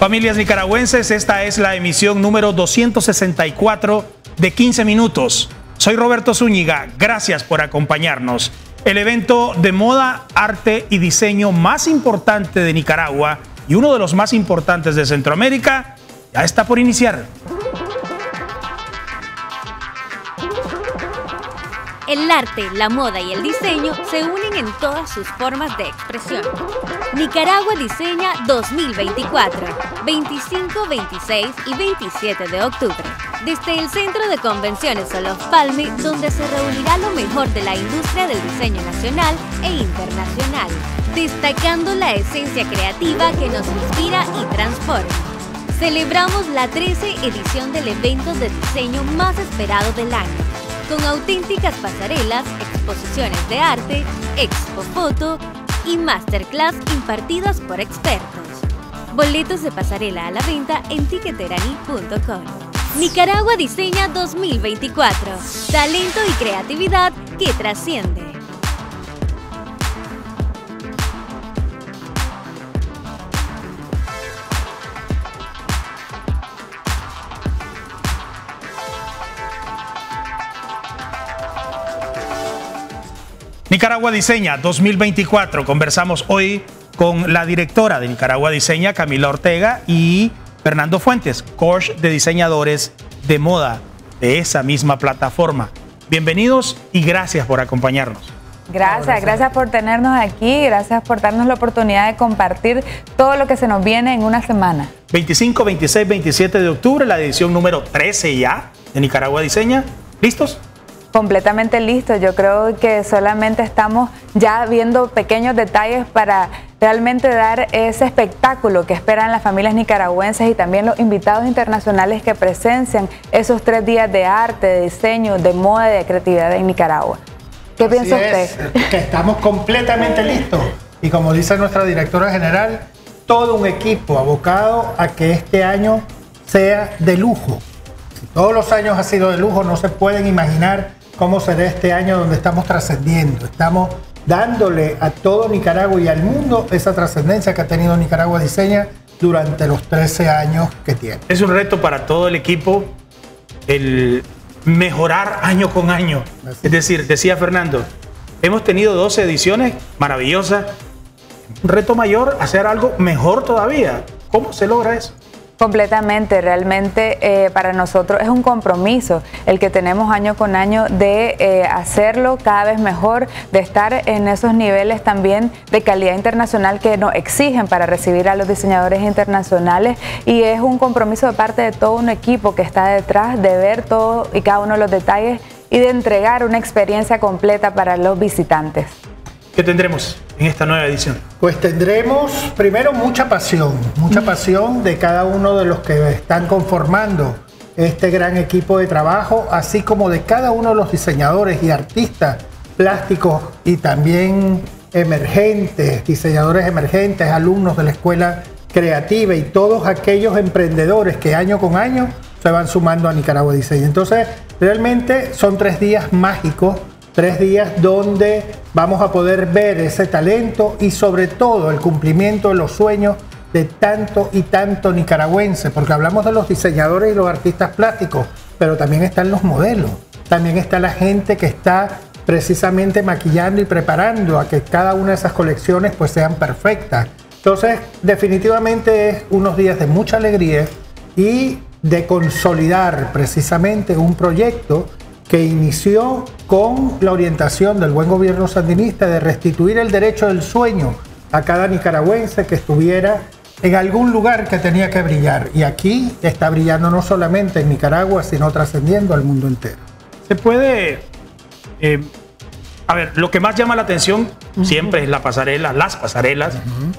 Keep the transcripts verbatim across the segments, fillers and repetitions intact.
Familias nicaragüenses, esta es la emisión número doscientos sesenta y cuatro de quince minutos. Soy Roberto Zúñiga, gracias por acompañarnos. El evento de moda, arte y diseño más importante de Nicaragua y uno de los más importantes de Centroamérica ya está por iniciar. El arte, la moda y el diseño se unen en todas sus formas de expresión. Nicaragua Diseña dos mil veinticuatro, veinticinco, veintiséis y veintisiete de octubre. Desde el Centro de Convenciones Olof Palme, donde se reunirá lo mejor de la industria del diseño nacional e internacional, destacando la esencia creativa que nos inspira y transforma. Celebramos la trece edición del evento de diseño más esperado del año, con auténticas pasarelas, exposiciones de arte, expo foto y masterclass impartidas por expertos. Boletos de pasarela a la venta en tiqueterani punto com. Nicaragua Diseña dos mil veinticuatro. Talento y creatividad que trasciende. Nicaragua Diseña dos mil veinticuatro. Conversamos hoy con la directora de Nicaragua Diseña, Camila Ortega, y Fernando Fuentes, coach de diseñadores de moda de esa misma plataforma. Bienvenidos y gracias por acompañarnos. Gracias, gracias, gracias por tenernos aquí, gracias por darnos la oportunidad de compartir todo lo que se nos viene en una semana. veinticinco, veintiséis, veintisiete de octubre, la edición número trece ya de Nicaragua Diseña. ¿Listos? Completamente listo. Yo creo que solamente estamos ya viendo pequeños detalles para realmente dar ese espectáculo que esperan las familias nicaragüenses y también los invitados internacionales que presencian esos tres días de arte, de diseño, de moda y de creatividad en Nicaragua. ¿Qué Así piensa es, usted? Que estamos completamente listos. Y como dice nuestra directora general, todo un equipo abocado a que este año sea de lujo. Si todos los años ha sido de lujo, no se pueden imaginar cómo será este año donde estamos trascendiendo. Estamos dándole a todo Nicaragua y al mundo esa trascendencia que ha tenido Nicaragua Diseña durante los trece años que tiene. Es un reto para todo el equipo el mejorar año con año. Así. Es decir, decía Fernando, hemos tenido doce ediciones maravillosas. Un reto mayor, hacer algo mejor todavía. ¿Cómo se logra eso? Completamente, realmente eh, para nosotros es un compromiso el que tenemos año con año de eh, hacerlo cada vez mejor, de estar en esos niveles también de calidad internacional que nos exigen para recibir a los diseñadores internacionales, y es un compromiso de parte de todo un equipo que está detrás de ver todo y cada uno de los detalles y de entregar una experiencia completa para los visitantes. ¿Qué tendremos en esta nueva edición? Pues tendremos primero mucha pasión, mucha pasión de cada uno de los que están conformando este gran equipo de trabajo, así como de cada uno de los diseñadores y artistas plásticos y también emergentes, diseñadores emergentes, alumnos de la escuela creativa y todos aquellos emprendedores que año con año se van sumando a Nicaragua Diseña. Entonces, realmente son tres días mágicos. Tres días donde vamos a poder ver ese talento y sobre todo el cumplimiento de los sueños de tanto y tanto nicaragüense, porque hablamos de los diseñadores y los artistas plásticos, pero también están los modelos, también está la gente que está precisamente maquillando y preparando a que cada una de esas colecciones pues sean perfectas. Entonces, definitivamente es unos días de mucha alegría y de consolidar precisamente un proyecto que inició con la orientación del buen gobierno sandinista de restituir el derecho del sueño a cada nicaragüense que estuviera en algún lugar que tenía que brillar. Y aquí está brillando no solamente en Nicaragua, sino trascendiendo al mundo entero. Se puede... Eh, a ver, lo que más llama la atención uh-huh. siempre es la pasarela, las pasarelas. Uh-huh.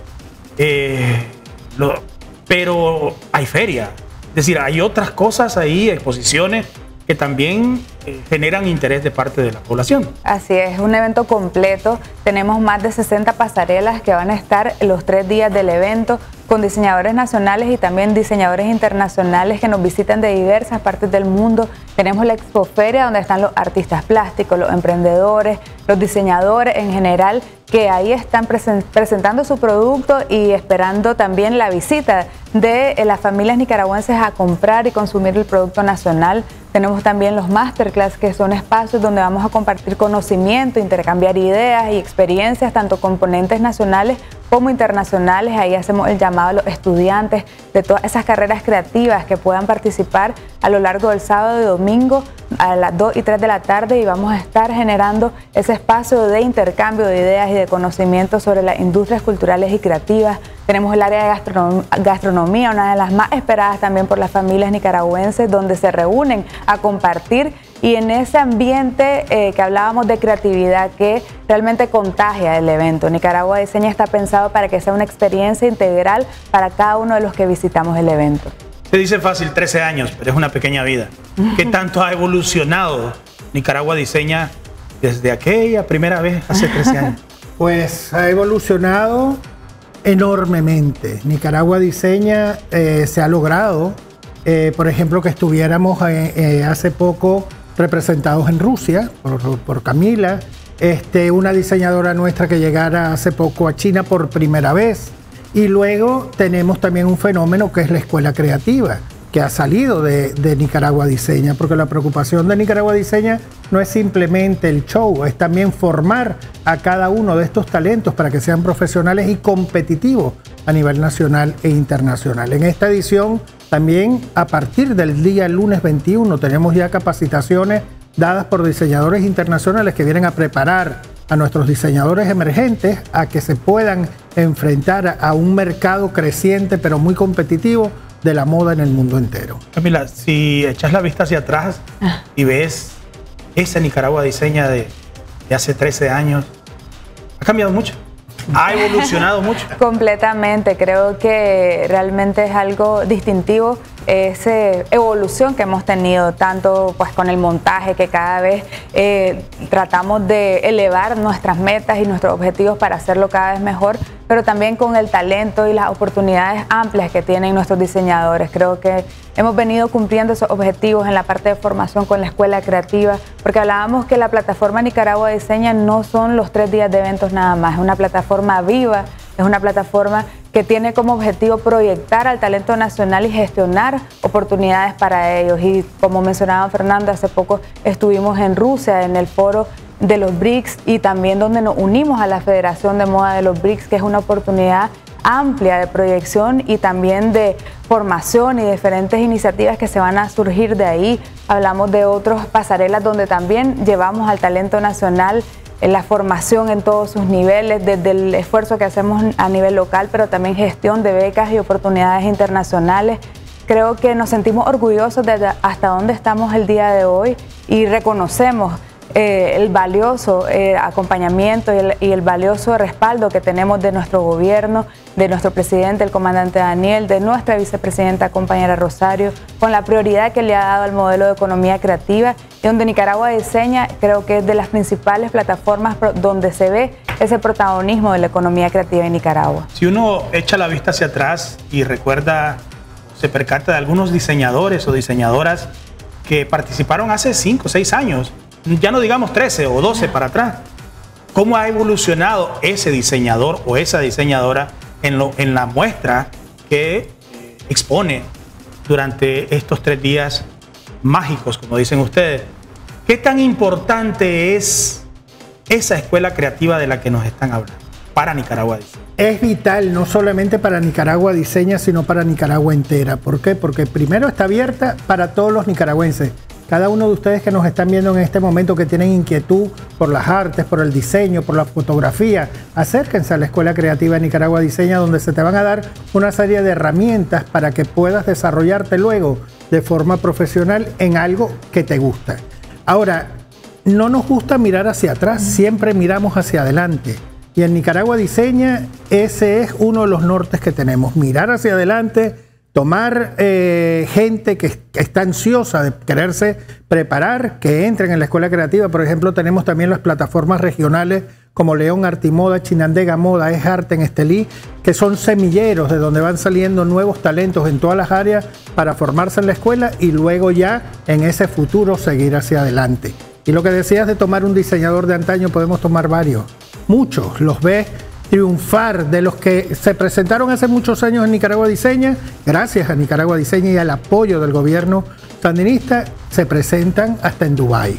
eh, lo, pero hay feria. Es decir, hay otras cosas ahí, exposiciones que también eh, generan interés de parte de la población. Así es, un evento completo. Tenemos más de sesenta pasarelas que van a estar los tres días del evento, con diseñadores nacionales y también diseñadores internacionales que nos visitan de diversas partes del mundo. Tenemos la Expoferia, donde están los artistas plásticos, los emprendedores, los diseñadores en general, que ahí están presen- presentando su producto y esperando también la visita de eh, las familias nicaragüenses a comprar y consumir el producto nacional. Tenemos también los masterclass, que son espacios donde vamos a compartir conocimiento, intercambiar ideas y experiencias, tanto componentes nacionales como internacionales. Ahí hacemos el llamado a los estudiantes de todas esas carreras creativas que puedan participar a lo largo del sábado y domingo a las dos y tres de la tarde, y vamos a estar generando ese espacio de intercambio de ideas y de conocimiento sobre las industrias culturales y creativas. Tenemos el área de gastronom- gastronomía, una de las más esperadas también por las familias nicaragüenses, donde se reúnen a compartir, y en ese ambiente eh, que hablábamos de creatividad que realmente contagia el evento. Nicaragua Diseña está pensado para que sea una experiencia integral para cada uno de los que visitamos el evento. Se dice fácil, trece años, pero es una pequeña vida. ¿Qué tanto ha evolucionado Nicaragua Diseña desde aquella primera vez hace trece años? Pues ha evolucionado enormemente. Nicaragua Diseña eh, se ha logrado, eh, por ejemplo, que estuviéramos eh, eh, hace poco representados en Rusia por, por Camila, este, una diseñadora nuestra que llegara hace poco a China por primera vez. Y luego tenemos también un fenómeno que es la escuela creativa, que ha salido de, de Nicaragua Diseña, porque la preocupación de Nicaragua Diseña no es simplemente el show, es también formar a cada uno de estos talentos para que sean profesionales y competitivos a nivel nacional e internacional. En esta edición también, a partir del día lunes veintiuno, tenemos ya capacitaciones dadas por diseñadores internacionales que vienen a preparar a nuestros diseñadores emergentes a que se puedan enfrentar a un mercado creciente pero muy competitivo de la moda en el mundo entero. Camila, si echas la vista hacia atrás y ves esa Nicaragua Diseña de, de hace trece años, ha cambiado mucho, ha evolucionado mucho. Completamente, creo que realmente es algo distintivo esa evolución que hemos tenido, tanto pues con el montaje, que cada vez eh, tratamos de elevar nuestras metas y nuestros objetivos para hacerlo cada vez mejor, pero también con el talento y las oportunidades amplias que tienen nuestros diseñadores. Creo que hemos venido cumpliendo esos objetivos en la parte de formación con la escuela creativa, porque hablábamos que la plataforma Nicaragua Diseña no son los tres días de eventos nada más, es una plataforma viva, es una plataforma que tiene como objetivo proyectar al talento nacional y gestionar oportunidades para ellos. Y como mencionaba Fernando, hace poco estuvimos en Rusia en el foro de los B R I C S, y también donde nos unimos a la Federación de Moda de los B R I C S, que es una oportunidad amplia de proyección y también de formación y diferentes iniciativas que se van a surgir de ahí. Hablamos de otras pasarelas donde también llevamos al talento nacional en la formación en todos sus niveles, desde el esfuerzo que hacemos a nivel local, pero también gestión de becas y oportunidades internacionales. Creo que nos sentimos orgullosos de hasta dónde estamos el día de hoy y reconocemos eh, el valioso eh, acompañamiento y el, y el valioso respaldo que tenemos de nuestro gobierno, de nuestro presidente, el comandante Daniel, de nuestra vicepresidenta, compañera Rosario, con la prioridad que le ha dado al modelo de economía creativa, y donde Nicaragua Diseña creo que es de las principales plataformas donde se ve ese protagonismo de la economía creativa en Nicaragua. Si uno echa la vista hacia atrás y recuerda, se percata de algunos diseñadores o diseñadoras que participaron hace cinco o seis años, ya no digamos trece o doce para atrás, ¿cómo ha evolucionado ese diseñador o esa diseñadora en, lo, en la muestra que eh, expone durante estos tres días mágicos, como dicen ustedes? ¿Qué tan importante es esa escuela creativa de la que nos están hablando para Nicaragua Diseña? Es vital, no solamente para Nicaragua Diseña, sino para Nicaragua entera. ¿Por qué? Porque primero está abierta para todos los nicaragüenses. Cada uno de ustedes que nos están viendo en este momento, que tienen inquietud por las artes, por el diseño, por la fotografía, acérquense a la Escuela Creativa de Nicaragua Diseña, donde se te van a dar una serie de herramientas para que puedas desarrollarte luego de forma profesional en algo que te gusta. Ahora, no nos gusta mirar hacia atrás, siempre miramos hacia adelante. Y en Nicaragua Diseña ese es uno de los nortes que tenemos, mirar hacia adelante, tomar eh, gente que, que está ansiosa de quererse preparar, que entren en la escuela creativa. Por ejemplo, tenemos también las plataformas regionales como León Artimoda, Chinandega Moda, Es Arte en Estelí, que son semilleros de donde van saliendo nuevos talentos en todas las áreas para formarse en la escuela y luego ya en ese futuro seguir hacia adelante. Y lo que decías de tomar un diseñador de antaño, podemos tomar varios, muchos, los ves triunfar, de los que se presentaron hace muchos años en Nicaragua Diseña, gracias a Nicaragua Diseña y al apoyo del gobierno sandinista, se presentan hasta en Dubái.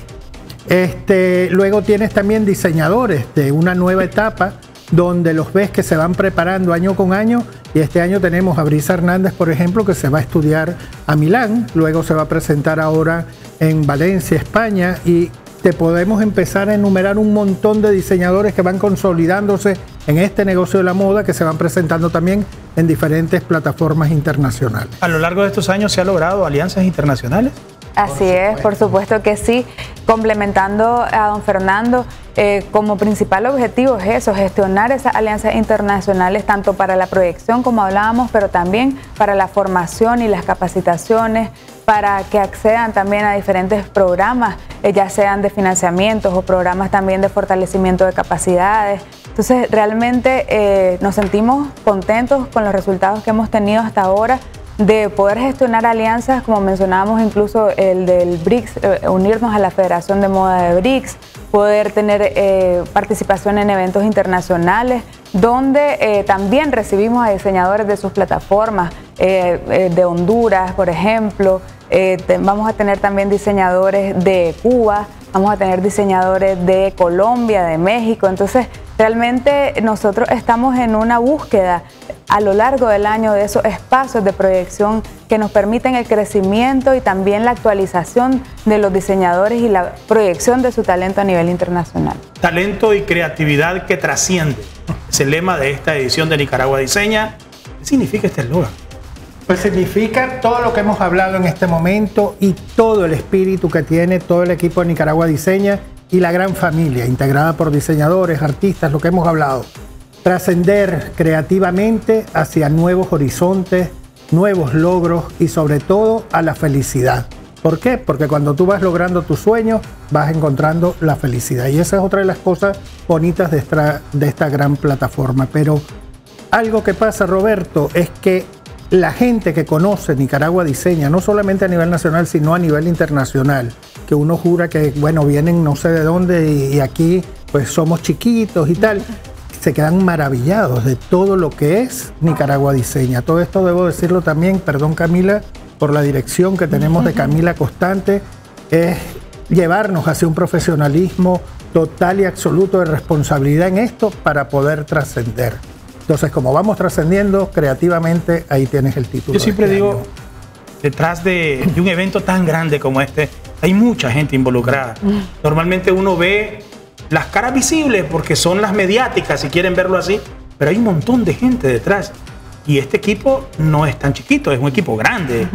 Este, luego tienes también diseñadores de una nueva etapa, donde los ves que se van preparando año con año, y este año tenemos a Brisa Hernández, por ejemplo, que se va a estudiar a Milán, luego se va a presentar ahora en Valencia, España, y te podemos empezar a enumerar un montón de diseñadores que van consolidándose en este negocio de la moda, que se van presentando también en diferentes plataformas internacionales. A lo largo de estos años se han logrado alianzas internacionales. Así es, por supuesto que sí. Complementando a don Fernando, eh, como principal objetivo es eso, gestionar esas alianzas internacionales, tanto para la proyección, como hablábamos, pero también para la formación y las capacitaciones, para que accedan también a diferentes programas, eh, ya sean de financiamientos o programas también de fortalecimiento de capacidades. Entonces, realmente eh, nos sentimos contentos con los resultados que hemos tenido hasta ahora, de poder gestionar alianzas, como mencionábamos incluso el del B R I C S, eh, unirnos a la Federación de Moda de B R I C S, poder tener eh, participación en eventos internacionales, donde eh, también recibimos a diseñadores de sus plataformas, eh, eh, de Honduras, por ejemplo, eh, te, vamos a tener también diseñadores de Cuba, vamos a tener diseñadores de Colombia, de México. Entonces, realmente nosotros estamos en una búsqueda a lo largo del año de esos espacios de proyección que nos permiten el crecimiento y también la actualización de los diseñadores y la proyección de su talento a nivel internacional. Talento y creatividad que trasciende. Es el lema de esta edición de Nicaragua Diseña. ¿Qué significa este eslogan? Pues significa todo lo que hemos hablado en este momento y todo el espíritu que tiene todo el equipo de Nicaragua Diseña y la gran familia integrada por diseñadores, artistas, lo que hemos hablado. Trascender creativamente hacia nuevos horizontes, nuevos logros y sobre todo a la felicidad. ¿Por qué? Porque cuando tú vas logrando tus sueños, vas encontrando la felicidad. Y esa es otra de las cosas bonitas de esta, de esta gran plataforma. Pero algo que pasa, Roberto, es que la gente que conoce Nicaragua Diseña, no solamente a nivel nacional, sino a nivel internacional, que uno jura que, bueno, vienen no sé de dónde y, y aquí pues somos chiquitos y tal, se quedan maravillados de todo lo que es Nicaragua Diseña. Todo esto debo decirlo también, perdón Camila, por la dirección que tenemos de Camila Constante, es llevarnos hacia un profesionalismo total y absoluto de responsabilidad en esto para poder trascender. Entonces, como vamos trascendiendo creativamente, ahí tienes el título. Yo siempre este digo, año. detrás de, de un evento tan grande como este, hay mucha gente involucrada. Normalmente uno ve las caras visibles porque son las mediáticas, si quieren verlo así, pero hay un montón de gente detrás. Y este equipo no es tan chiquito, es un equipo grande.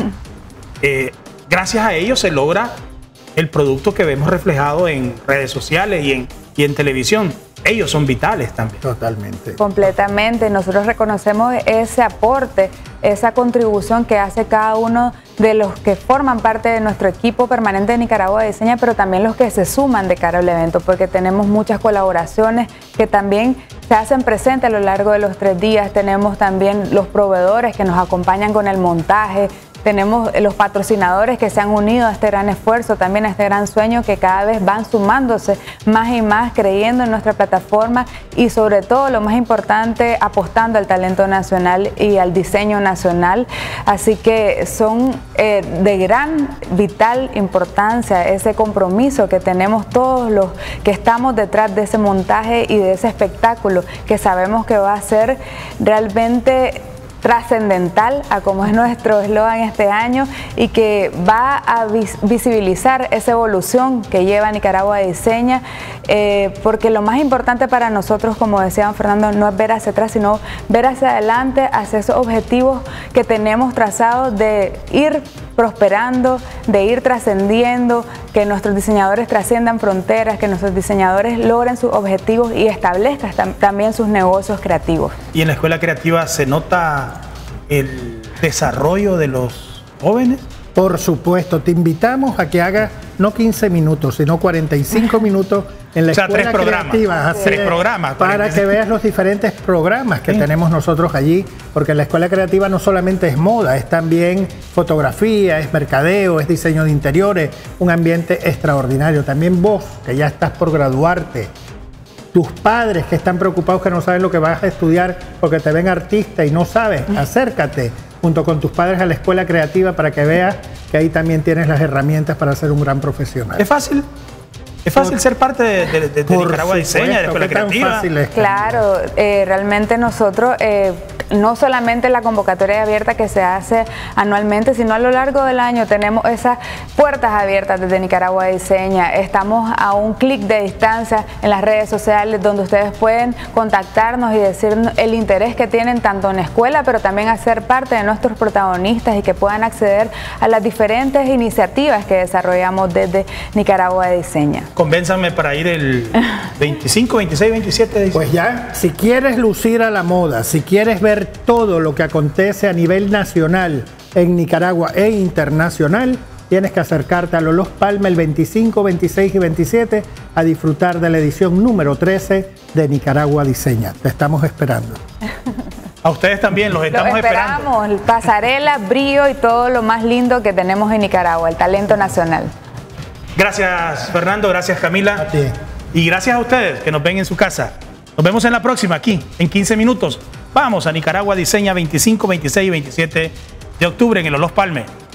Eh, gracias a ellos se logra el producto que vemos reflejado en redes sociales y en, y en televisión. Ellos son vitales también. Totalmente. Completamente. Nosotros reconocemos ese aporte, esa contribución que hace cada uno de los que forman parte de nuestro equipo permanente de Nicaragua Diseña, pero también los que se suman de cara al evento, porque tenemos muchas colaboraciones que también se hacen presentes a lo largo de los tres días. Tenemos también los proveedores que nos acompañan con el montaje. Tenemos los patrocinadores que se han unido a este gran esfuerzo, también a este gran sueño, que cada vez van sumándose más y más, creyendo en nuestra plataforma y sobre todo, lo más importante, apostando al talento nacional y al diseño nacional. Así que son eh, de gran, vital importancia ese compromiso que tenemos todos los que estamos detrás de ese montaje y de ese espectáculo, que sabemos que va a ser realmente trascendental, a como es nuestro eslogan este año, y que va a vis visibilizar esa evolución que lleva Nicaragua Diseña, eh, porque lo más importante para nosotros, como decía don Fernando, no es ver hacia atrás, sino ver hacia adelante, hacia esos objetivos que tenemos trazados de ir prosperando, de ir trascendiendo, que nuestros diseñadores trasciendan fronteras, que nuestros diseñadores logren sus objetivos y establezcan tam también sus negocios creativos. ¿Y en la escuela creativa se nota el desarrollo de los jóvenes? Por supuesto, te invitamos a que hagas no quince minutos, sino cuarenta y cinco minutos en la O sea, escuela tres programas. creativa, así Tres es, programas, para parece. que veas los diferentes programas que Sí. tenemos nosotros allí, porque la escuela creativa no solamente es moda, es también fotografía, es mercadeo, es diseño de interiores, un ambiente extraordinario. También vos, que ya estás por graduarte, tus padres que están preocupados que no saben lo que vas a estudiar porque te ven artista y no sabes, acércate junto con tus padres a la escuela creativa para que veas que ahí también tienes las herramientas para ser un gran profesional. Es fácil. Es fácil Por- ser parte de, de- de- de Por Nicaragua Diseña, de la supuesto, Escuela ¿qué tan Creativa. fácil es? Claro, eh, realmente nosotros, eh, no solamente la convocatoria abierta que se hace anualmente, sino a lo largo del año tenemos esas puertas abiertas desde Nicaragua Diseña. Estamos a un clic de distancia en las redes sociales donde ustedes pueden contactarnos y decirnos el interés que tienen tanto en la escuela, pero también a ser parte de nuestros protagonistas y que puedan acceder a las diferentes iniciativas que desarrollamos desde Nicaragua Diseña. Convénzanme para ir el veinticinco, veintiséis, veintisiete. de- Pues ya, si quieres lucir a la moda, si quieres ver todo lo que acontece a nivel nacional en Nicaragua e internacional, tienes que acercarte a Los Palma el veinticinco, veintiséis y veintisiete a disfrutar de la edición número trece de Nicaragua Diseña. Te estamos esperando. A ustedes también, los Lo estamos esperando. esperamos, pasarela, brío y todo lo más lindo que tenemos en Nicaragua, el talento nacional. Gracias, Fernando. Gracias, Camila. A ti. Y gracias a ustedes que nos ven en su casa. Nos vemos en la próxima, aquí, en quince minutos. Vamos a Nicaragua Diseña veinticinco, veintiséis y veintisiete de octubre en el Los Palme.